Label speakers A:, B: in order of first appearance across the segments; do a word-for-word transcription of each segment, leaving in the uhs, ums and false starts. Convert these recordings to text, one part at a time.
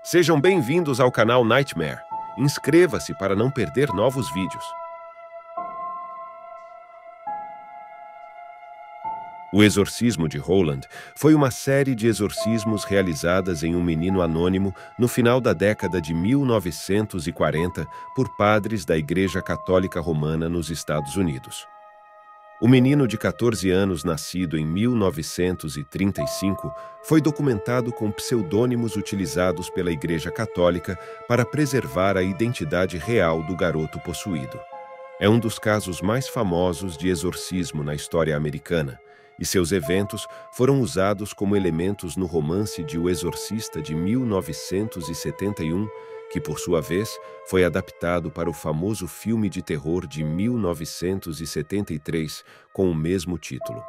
A: Sejam bem-vindos ao canal Nightmare. Inscreva-se para não perder novos vídeos. O Exorcismo de Roland foi uma série de exorcismos realizadas em um menino anônimo no final da década de mil novecentos e quarenta por padres da Igreja Católica Romana nos Estados Unidos. O menino de quatorze anos, nascido em mil novecentos e trinta e cinco, foi documentado com pseudônimos utilizados pela Igreja Católica para preservar a identidade real do garoto possuído. É um dos casos mais famosos de exorcismo na história americana, e seus eventos foram usados como elementos no romance de O Exorcista de mil novecentos e setenta e um, que, por sua vez, foi adaptado para o famoso filme de terror de mil novecentos e setenta e três com o mesmo título.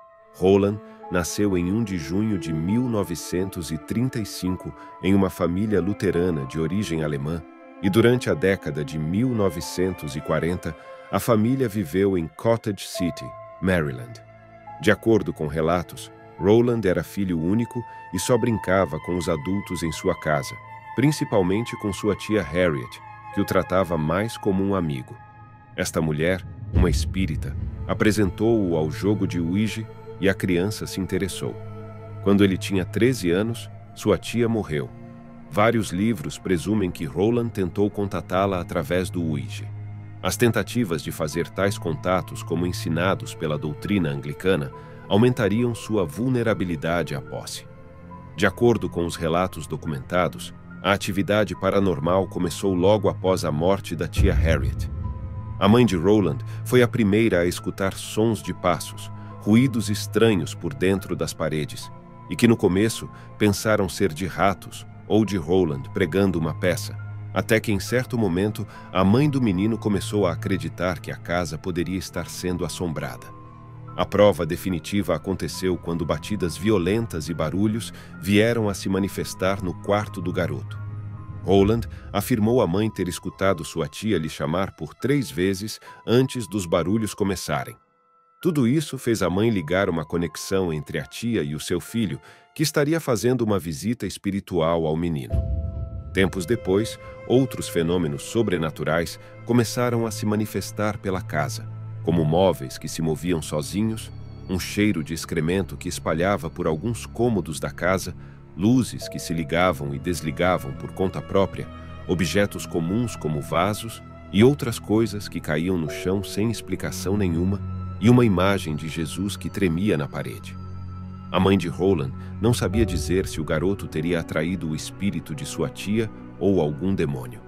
A: Roland nasceu em um de junho de mil novecentos e trinta e cinco em uma família luterana de origem alemã, e durante a década de mil novecentos e quarenta, a família viveu em Cottage City, Maryland. De acordo com relatos, Roland era filho único e só brincava com os adultos em sua casa, principalmente com sua tia Harriet, que o tratava mais como um amigo. Esta mulher, uma espírita, apresentou-o ao jogo de Ouija e a criança se interessou. Quando ele tinha treze anos, sua tia morreu. Vários livros presumem que Roland tentou contatá-la através do Ouija. As tentativas de fazer tais contatos, como ensinados pela doutrina anglicana, aumentariam sua vulnerabilidade à posse. De acordo com os relatos documentados, a atividade paranormal começou logo após a morte da tia Harriet. A mãe de Roland foi a primeira a escutar sons de passos, ruídos estranhos por dentro das paredes, e que no começo pensaram ser de ratos ou de Roland pregando uma peça, até que em certo momento a mãe do menino começou a acreditar que a casa poderia estar sendo assombrada. A prova definitiva aconteceu quando batidas violentas e barulhos vieram a se manifestar no quarto do garoto. Roland afirmou à mãe ter escutado sua tia lhe chamar por três vezes antes dos barulhos começarem. Tudo isso fez a mãe ligar uma conexão entre a tia e o seu filho, que estaria fazendo uma visita espiritual ao menino. Tempos depois, outros fenômenos sobrenaturais começaram a se manifestar pela casa, como móveis que se moviam sozinhos, um cheiro de excremento que espalhava por alguns cômodos da casa, luzes que se ligavam e desligavam por conta própria, objetos comuns como vasos e outras coisas que caíam no chão sem explicação nenhuma, e uma imagem de Jesus que tremia na parede. A mãe de Roland não sabia dizer se o garoto teria atraído o espírito de sua tia ou algum demônio.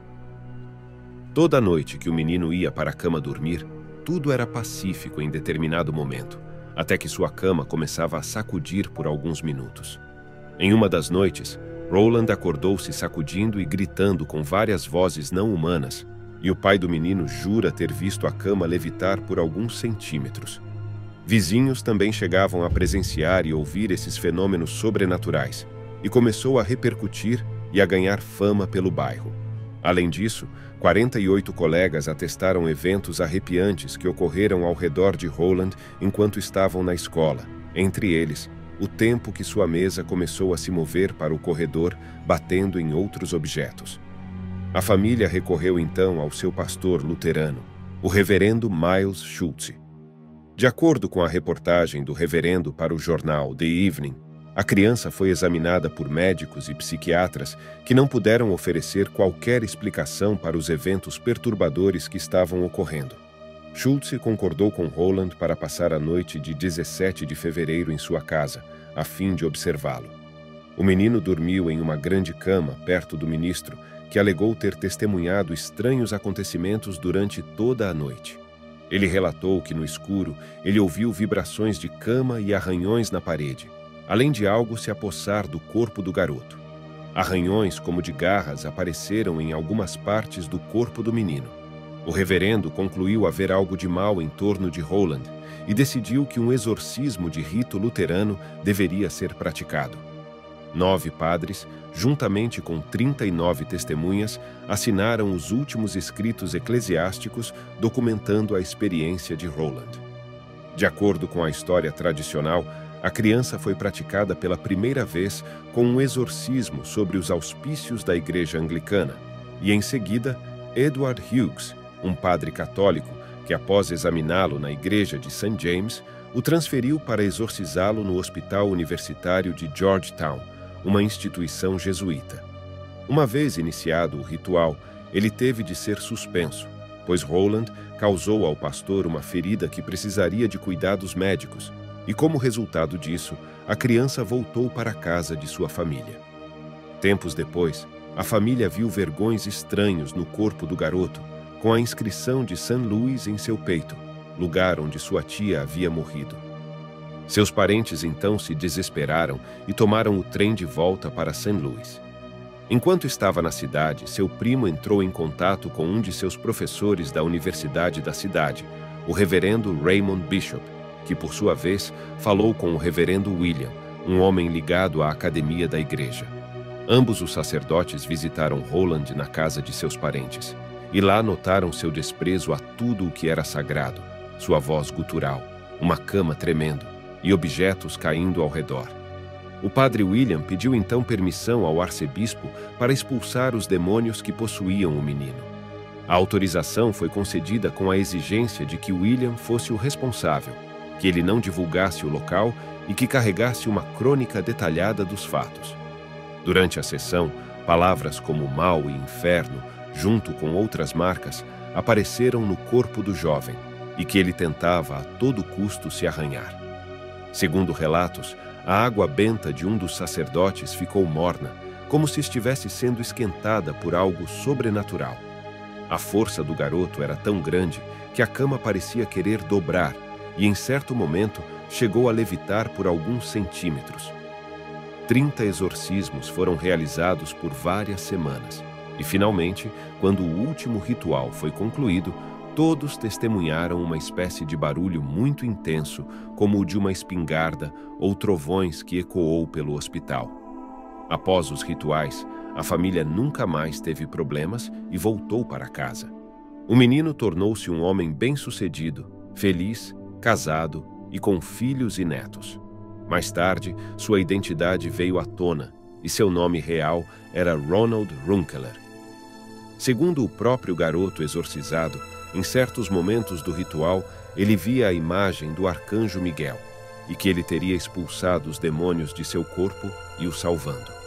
A: Toda noite que o menino ia para a cama dormir, tudo era pacífico em determinado momento, até que sua cama começava a sacudir por alguns minutos. Em uma das noites, Roland acordou-se sacudindo e gritando com várias vozes não humanas, e o pai do menino jura ter visto a cama levitar por alguns centímetros. Vizinhos também chegavam a presenciar e ouvir esses fenômenos sobrenaturais, e começou a repercutir e a ganhar fama pelo bairro. Além disso, quarenta e oito colegas atestaram eventos arrepiantes que ocorreram ao redor de Roland enquanto estavam na escola, entre eles, o tempo que sua mesa começou a se mover para o corredor, batendo em outros objetos. A família recorreu então ao seu pastor luterano, o reverendo Miles Schultze. De acordo com a reportagem do reverendo para o jornal The Evening, a criança foi examinada por médicos e psiquiatras que não puderam oferecer qualquer explicação para os eventos perturbadores que estavam ocorrendo. Schultze concordou com Roland para passar a noite de dezessete de fevereiro em sua casa, a fim de observá-lo. O menino dormiu em uma grande cama perto do ministro, que alegou ter testemunhado estranhos acontecimentos durante toda a noite. Ele relatou que no escuro ele ouviu vibrações de cama e arranhões na parede, além de algo se apossar do corpo do garoto. Arranhões como de garras apareceram em algumas partes do corpo do menino. O reverendo concluiu haver algo de mal em torno de Roland e decidiu que um exorcismo de rito luterano deveria ser praticado. Nove padres, juntamente com trinta e nove testemunhas, assinaram os últimos escritos eclesiásticos documentando a experiência de Roland. De acordo com a história tradicional, A criança foi praticada pela primeira vez com um exorcismo sobre os auspícios da Igreja Anglicana, e em seguida, Edward Hughes, um padre católico que, após examiná-lo na Igreja de Saint James, o transferiu para exorcizá-lo no Hospital Universitário de Georgetown, uma instituição jesuíta. Uma vez iniciado o ritual, ele teve de ser suspenso, pois Rowland causou ao pastor uma ferida que precisaria de cuidados médicos, e como resultado disso, a criança voltou para a casa de sua família. Tempos depois, a família viu vergões estranhos no corpo do garoto, com a inscrição de Saint Louis em seu peito, lugar onde sua tia havia morrido. Seus parentes então se desesperaram e tomaram o trem de volta para Saint Louis. Enquanto estava na cidade, seu primo entrou em contato com um de seus professores da universidade da cidade, o reverendo Raymond Bishop, que, por sua vez, falou com o reverendo William, um homem ligado à academia da igreja. Ambos os sacerdotes visitaram Rowland na casa de seus parentes, e lá notaram seu desprezo a tudo o que era sagrado, sua voz gutural, uma cama tremendo e objetos caindo ao redor. O padre William pediu então permissão ao arcebispo para expulsar os demônios que possuíam o menino. A autorização foi concedida com a exigência de que William fosse o responsável, que ele não divulgasse o local e que carregasse uma crônica detalhada dos fatos. Durante a sessão, palavras como mal e inferno, junto com outras marcas, apareceram no corpo do jovem e que ele tentava a todo custo se arranhar. Segundo relatos, a água benta de um dos sacerdotes ficou morna, como se estivesse sendo esquentada por algo sobrenatural. A força do garoto era tão grande que a cama parecia querer dobrar e, em certo momento, chegou a levitar por alguns centímetros. Trinta exorcismos foram realizados por várias semanas e, finalmente, quando o último ritual foi concluído, todos testemunharam uma espécie de barulho muito intenso, como o de uma espingarda ou trovões que ecoou pelo hospital. Após os rituais, a família nunca mais teve problemas e voltou para casa. O menino tornou-se um homem bem-sucedido, feliz, casado e com filhos e netos. Mais tarde, sua identidade veio à tona e seu nome real era Ronald Runkeler. Segundo o próprio garoto exorcizado, em certos momentos do ritual, ele via a imagem do arcanjo Miguel e que ele teria expulsado os demônios de seu corpo e o salvando.